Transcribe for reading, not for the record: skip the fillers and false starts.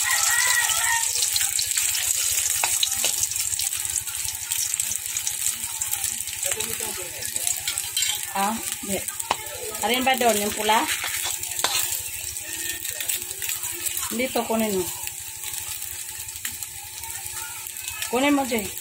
Ah, di. Arin ba doon? Yung pula? Dito, kunin mo. Kunin mo, Jay.